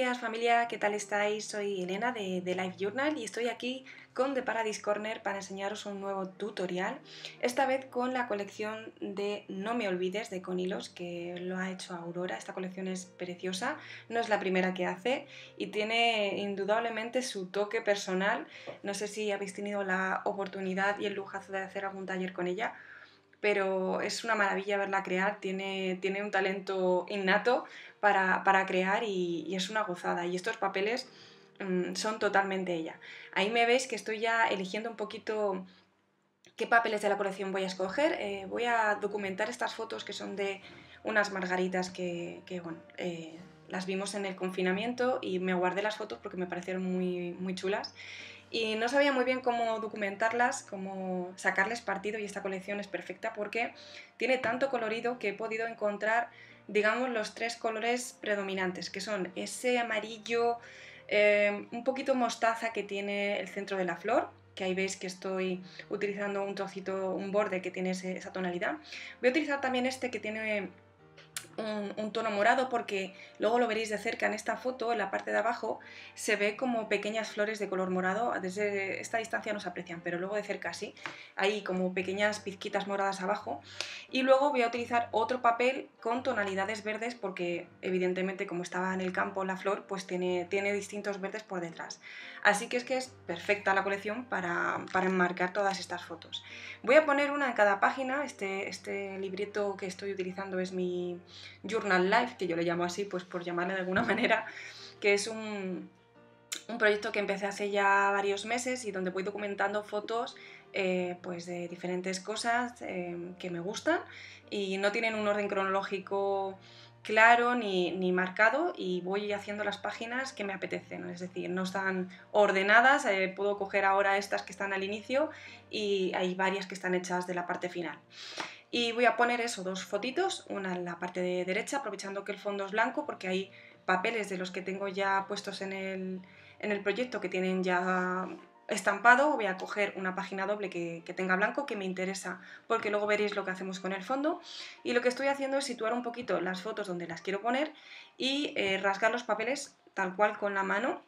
días familia, ¿qué tal estáis? Soy Elena de Life Journal y estoy aquí con The Paradise Corner para enseñaros un nuevo tutorial, esta vez con la colección de No me olvides de Con Hilos, que lo ha hecho Aurora. Esta colección es preciosa, no es la primera que hace y tiene indudablemente su toque personal. No sé si habéis tenido la oportunidad y el lujazo de hacer algún taller con ella, pero es una maravilla verla crear, tiene un talento innato para crear y es una gozada. Y estos papeles son totalmente ella. Ahí me veis que estoy ya eligiendo un poquito qué papeles de la colección voy a escoger. Voy a documentar estas fotos que son de unas margaritas que bueno, las vimos en el confinamiento y me guardé las fotos porque me parecieron muy chulas. Y no sabía muy bien cómo documentarlas, cómo sacarles partido, y esta colección es perfecta porque tiene tanto colorido que he podido encontrar, digamos, los tres colores predominantes, que son ese amarillo un poquito mostaza que tiene el centro de la flor, que ahí veis que estoy utilizando un trocito, un borde que tiene esa tonalidad. Voy a utilizar también este que tiene un tono morado, porque luego lo veréis de cerca en esta foto, en la parte de abajo se ve como pequeñas flores de color morado. Desde esta distancia no se aprecian, pero luego de cerca sí, hay como pequeñas pizquitas moradas abajo. Y luego voy a utilizar otro papel con tonalidades verdes porque evidentemente, como estaba en el campo la flor, pues tiene distintos verdes por detrás. Así que es perfecta la colección para enmarcar todas estas fotos. Voy a poner una en cada página. Este libreto que estoy utilizando es mi Journal Life, que yo le llamo así pues por llamarle de alguna manera, que es un proyecto que empecé hace ya varios meses y donde voy documentando fotos pues de diferentes cosas que me gustan y no tienen un orden cronológico claro ni marcado, y voy haciendo las páginas que me apetecen, es decir, no están ordenadas. Puedo coger ahora estas que están al inicio y hay varias que están hechas de la parte final. Y voy a poner eso, dos fotitos, una en la parte de derecha, aprovechando que el fondo es blanco, porque hay papeles de los que tengo ya puestos en el proyecto que tienen ya estampado. Voy a coger una página doble que tenga blanco, que me interesa, porque luego veréis lo que hacemos con el fondo. Y lo que estoy haciendo es situar un poquito las fotos donde las quiero poner y rasgar los papeles tal cual con la mano,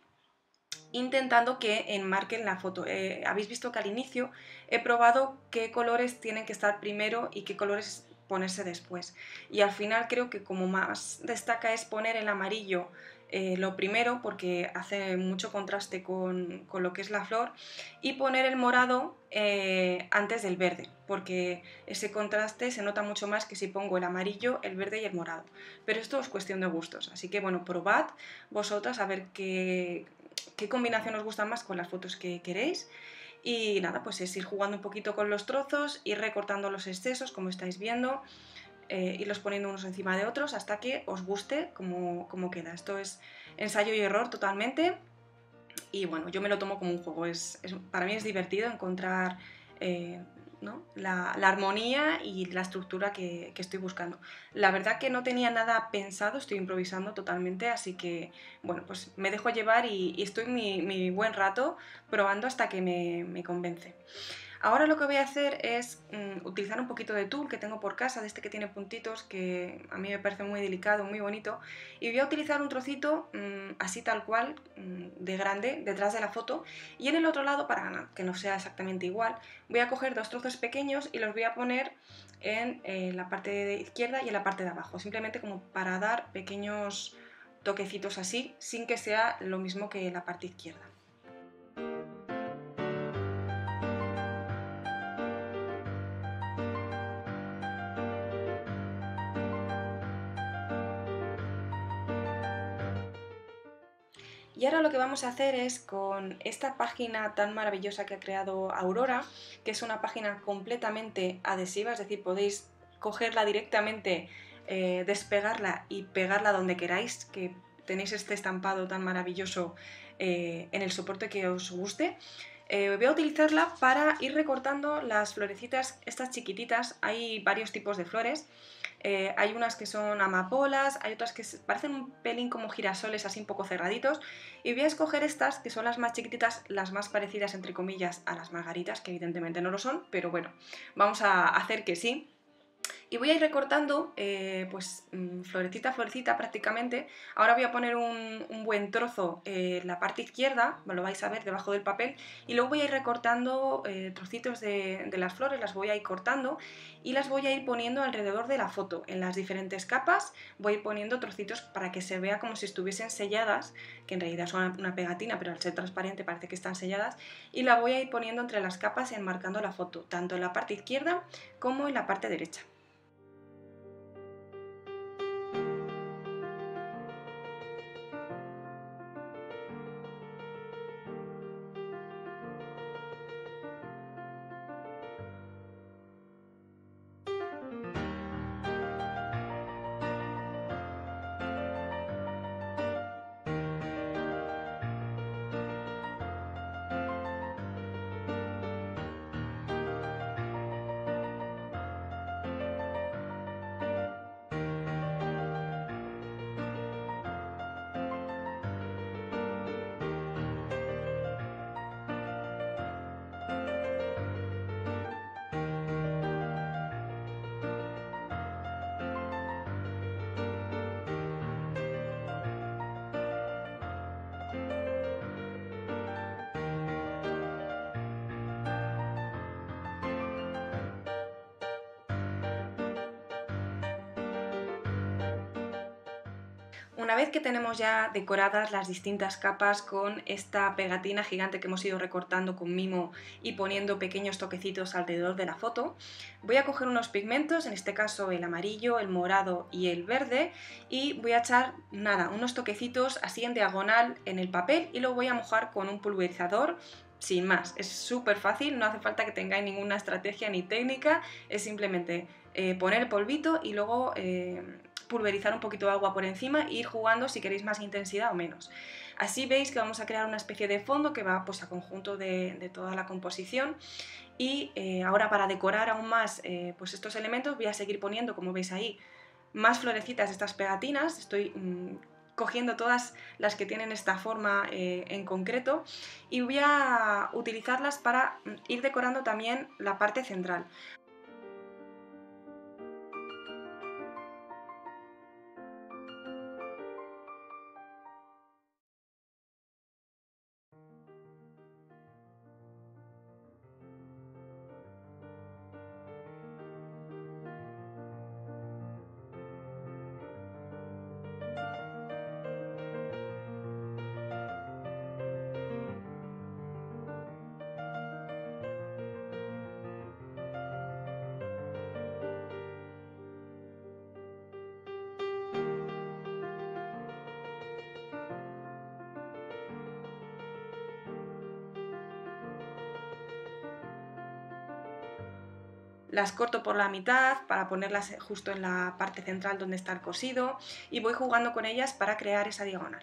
intentando que enmarquen la foto. Habéis visto que al inicio he probado qué colores tienen que estar primero y qué colores ponerse después, y al final creo que como más destaca es poner el amarillo lo primero, porque hace mucho contraste con lo que es la flor, y poner el morado antes del verde, porque ese contraste se nota mucho más que si pongo el amarillo, el verde y el morado. Pero esto es cuestión de gustos, así que bueno, probad vosotras a ver qué combinación os gusta más con las fotos que queréis. Y nada, pues es ir jugando un poquito con los trozos, ir recortando los excesos, como estáis viendo, irlos poniendo unos encima de otros hasta que os guste cómo queda. Esto es ensayo y error totalmente. Y bueno, yo me lo tomo como un juego. Para mí es divertido encontrar ¿no? la armonía y la estructura que estoy buscando. La verdad que no tenía nada pensado, estoy improvisando totalmente, así que bueno, pues me dejo llevar y estoy mi buen rato probando hasta que me convence. Ahora lo que voy a hacer es utilizar un poquito de tul que tengo por casa, de este que tiene puntitos, que a mí me parece muy delicado, muy bonito, y voy a utilizar un trocito así tal cual, de grande, detrás de la foto, y en el otro lado, para que no sea exactamente igual, voy a coger dos trozos pequeños y los voy a poner en la parte de izquierda y en la parte de abajo, simplemente como para dar pequeños toquecitos así, sin que sea lo mismo que la parte izquierda. Y ahora lo que vamos a hacer es, con esta página tan maravillosa que ha creado Aurora, que es una página completamente adhesiva, es decir, podéis cogerla directamente, despegarla y pegarla donde queráis, que tenéis este estampado tan maravilloso en el soporte que os guste. Voy a utilizarla para ir recortando las florecitas, estas chiquititas. Hay varios tipos de flores. Hay unas que son amapolas, hay otras que parecen un pelín como girasoles, así un poco cerraditos, y voy a escoger estas que son las más chiquititas, las más parecidas entre comillas a las margaritas, que evidentemente no lo son, pero bueno, vamos a hacer que sí. Y voy a ir recortando florecita a florecita prácticamente. Ahora voy a poner un buen trozo en la parte izquierda, lo vais a ver debajo del papel, y luego voy a ir recortando trocitos de las flores, las voy a ir cortando y las voy a ir poniendo alrededor de la foto. En las diferentes capas voy a ir poniendo trocitos para que se vea como si estuviesen selladas, que en realidad son una pegatina, pero al ser transparente parece que están selladas, y la voy a ir poniendo entre las capas enmarcando la foto, tanto en la parte izquierda como en la parte derecha. Una vez que tenemos ya decoradas las distintas capas con esta pegatina gigante que hemos ido recortando con mimo y poniendo pequeños toquecitos alrededor de la foto, voy a coger unos pigmentos, en este caso el amarillo, el morado y el verde, y voy a echar unos toquecitos así en diagonal en el papel y lo voy a mojar con un pulverizador. Sin más, es súper fácil, no hace falta que tengáis ninguna estrategia ni técnica, es simplemente poner el polvito y luego pulverizar un poquito de agua por encima e ir jugando si queréis más intensidad o menos. Así veis que vamos a crear una especie de fondo que va pues a conjunto de toda la composición. Y ahora, para decorar aún más pues estos elementos, voy a seguir poniendo, como veis ahí, más florecitas de estas pegatinas. Estoy cogiendo todas las que tienen esta forma en concreto y voy a utilizarlas para ir decorando también la parte central. Las corto por la mitad para ponerlas justo en la parte central donde está el cosido y voy jugando con ellas para crear esa diagonal.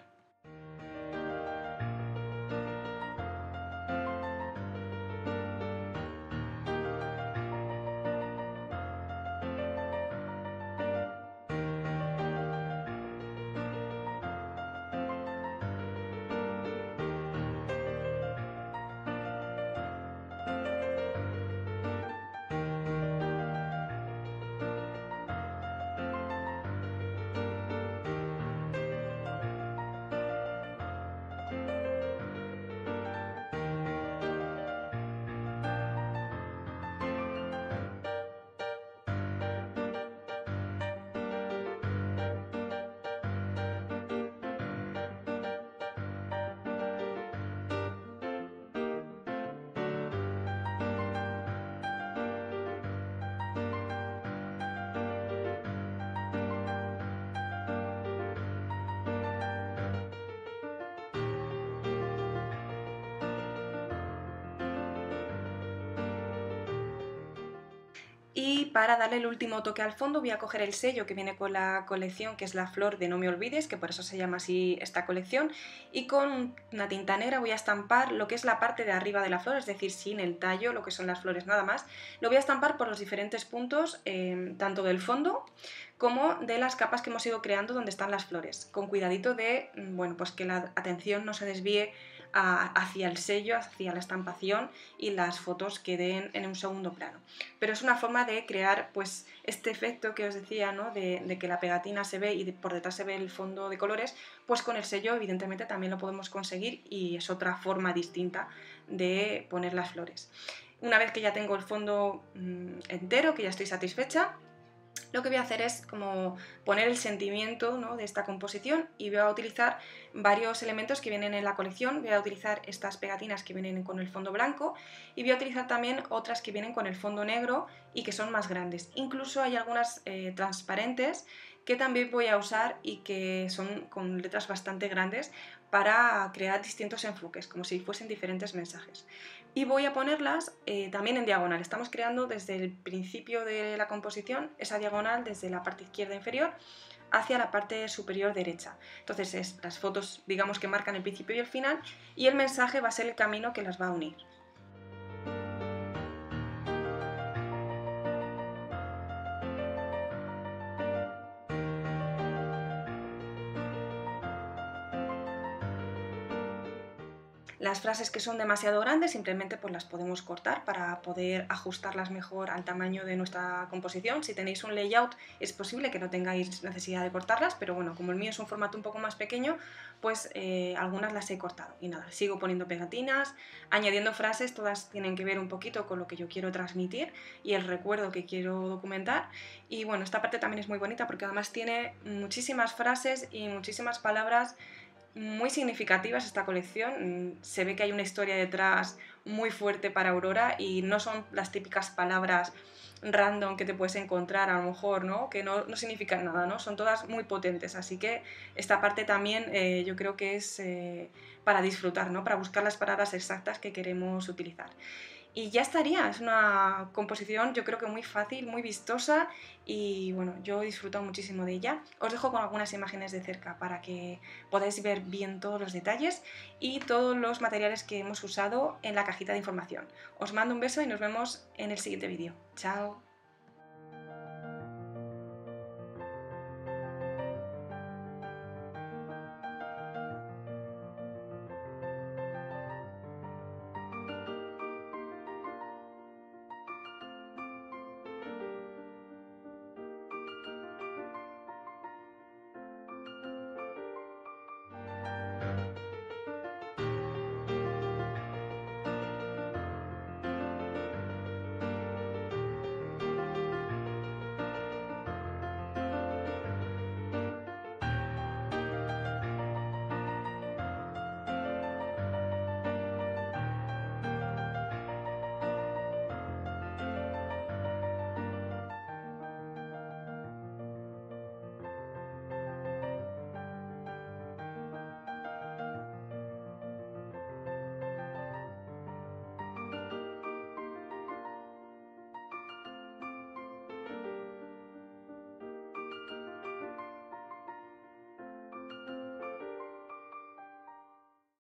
Y para darle el último toque al fondo voy a coger el sello que viene con la colección, que es la flor de No me olvides, que por eso se llama así esta colección, y con una tinta negra voy a estampar lo que es la parte de arriba de la flor, es decir, sin el tallo, lo que son las flores nada más. Lo voy a estampar por los diferentes puntos, tanto del fondo como de las capas que hemos ido creando donde están las flores, con cuidadito de, bueno, pues que la atención no se desvíe hacia el sello, hacia la estampación y las fotos queden en un segundo plano. Pero es una forma de crear pues este efecto que os decía, ¿no? de que la pegatina se ve y por detrás se ve el fondo de colores, pues con el sello evidentemente también lo podemos conseguir y es otra forma distinta de poner las flores. Una vez que ya tengo el fondo entero, que ya estoy satisfecha, lo que voy a hacer es como poner el sentimiento, ¿no? de esta composición y voy a utilizar varios elementos que vienen en la colección. Voy a utilizar estas pegatinas que vienen con el fondo blanco y voy a utilizar también otras que vienen con el fondo negro y que son más grandes. Incluso hay algunas transparentes que también voy a usar y que son con letras bastante grandes para crear distintos enfoques, como si fuesen diferentes mensajes. Y voy a ponerlas también en diagonal. Estamos creando desde el principio de la composición esa diagonal desde la parte izquierda inferior hacia la parte superior derecha. Entonces es las fotos, digamos, que marcan el principio y el final, y el mensaje va a ser el camino que las va a unir. Las frases que son demasiado grandes simplemente pues las podemos cortar para poder ajustarlas mejor al tamaño de nuestra composición. Si tenéis un layout es posible que no tengáis necesidad de cortarlas, pero bueno, como el mío es un formato un poco más pequeño, pues algunas las he cortado. Y nada, sigo poniendo pegatinas, añadiendo frases, todas tienen que ver un poquito con lo que yo quiero transmitir y el recuerdo que quiero documentar. Y bueno, esta parte también es muy bonita porque además tiene muchísimas frases y muchísimas palabras muy significativas esta colección. Se ve que hay una historia detrás muy fuerte para Aurora y no son las típicas palabras random que te puedes encontrar a lo mejor, ¿no? Que no significan nada, ¿no? Son todas muy potentes, así que esta parte también yo creo que es para disfrutar, ¿no? Para buscar las palabras exactas que queremos utilizar. Y ya estaría, es una composición yo creo que muy fácil, muy vistosa y bueno, yo disfruto muchísimo de ella. Os dejo con algunas imágenes de cerca para que podáis ver bien todos los detalles y todos los materiales que hemos usado en la cajita de información. Os mando un beso y nos vemos en el siguiente vídeo. Chao.